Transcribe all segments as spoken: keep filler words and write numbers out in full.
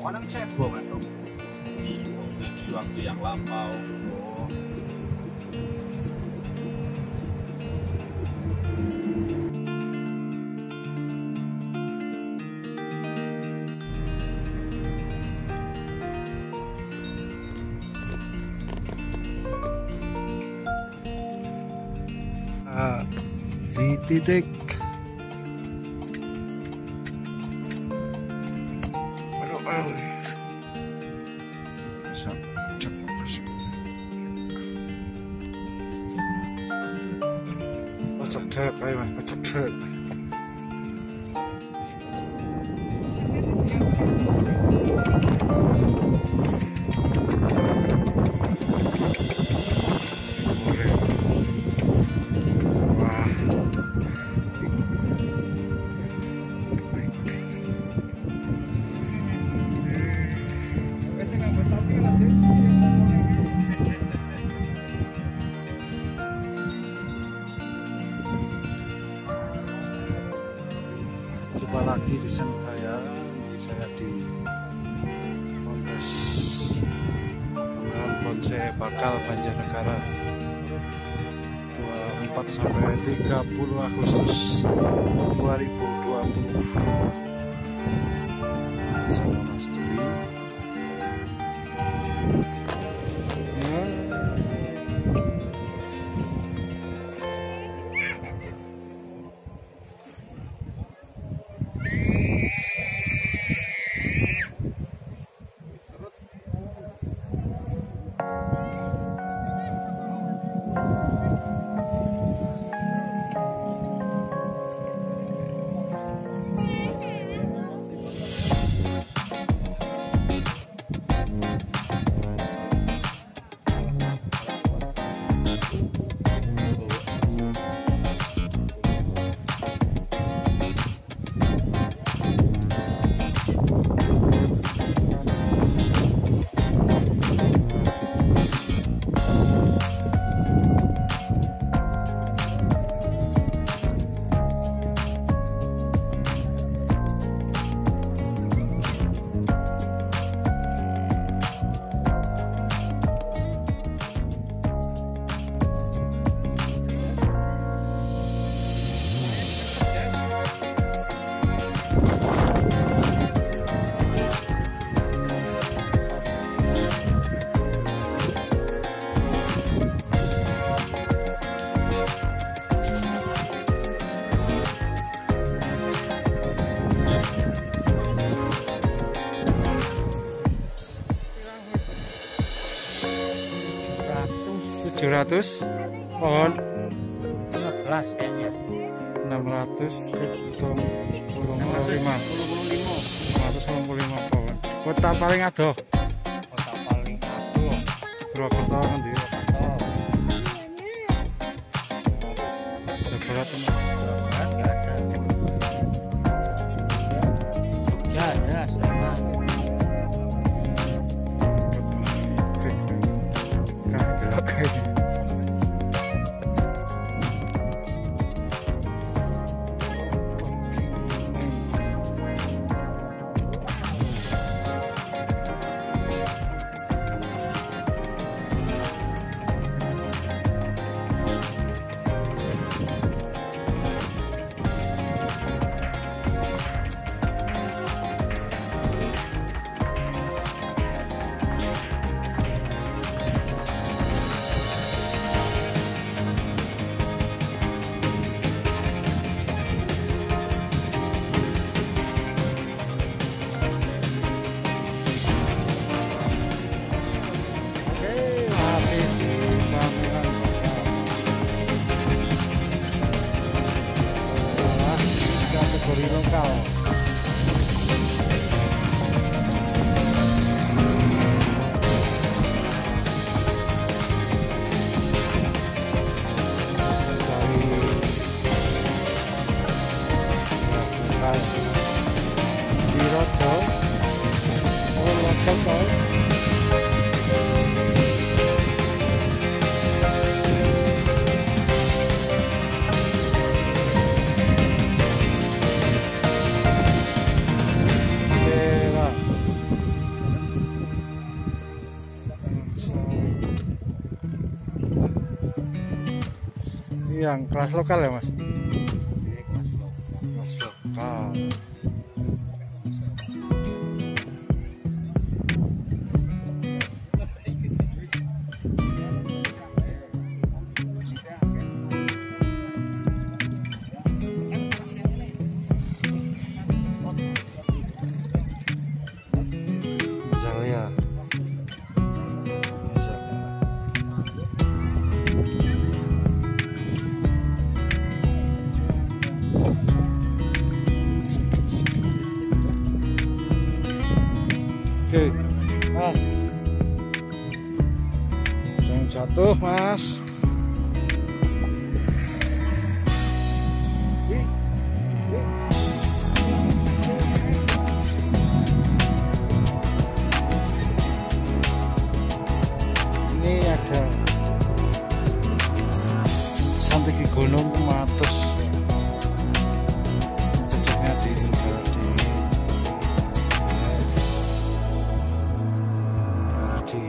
Orang cebok kan dong. Jadi waktu yang lampau. Oh. Ah, di titik pojok dek, ayo mas, pojok dek. Wah, coba lagi di sana saya, ini saya di kontes pameran bonsai bakal Banjarnegara dua puluh empat sampai tiga puluh Agustus dua ribu dua puluh. Sama Mas Dwi. Ya. tujuh ratus pohon enam belas kayaknya enam ratus hitung puluh lima enam ratus puluh lima pohon. Kota paling adoh, kota paling adoh Purwokerto kan di Barat Barat nggak ada, Jogja ada sama kategori lokal. Di Rojo, oh lokal. yang kelas lokal ya mas? Ini kelas lokal. Kelas lokal. Misalnya oke, mas, jangan jatuh mas. Ini ada sampai ke gunung Matus, jejaknya di negara di di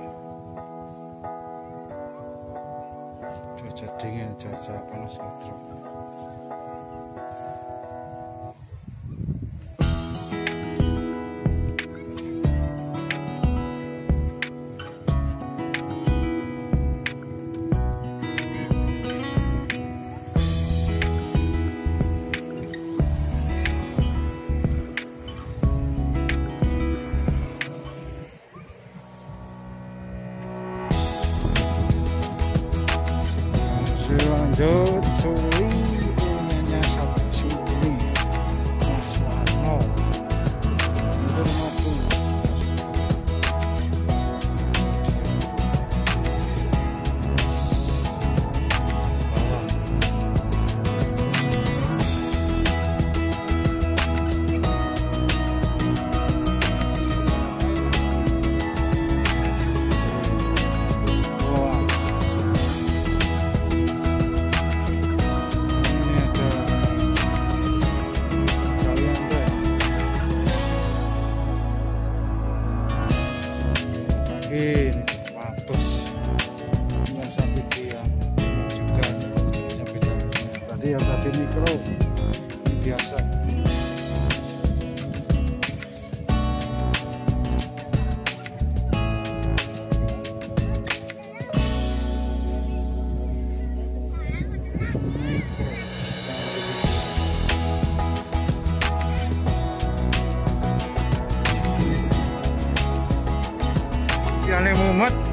cuaca dingin, cuaca panas ngedrop. Lanjut Suli, punyanya satu Suli Mas Warno mundur maju. Ini Matus yang sampai dia juga sampai tadi yang tadi mikro biasa. Yang mumet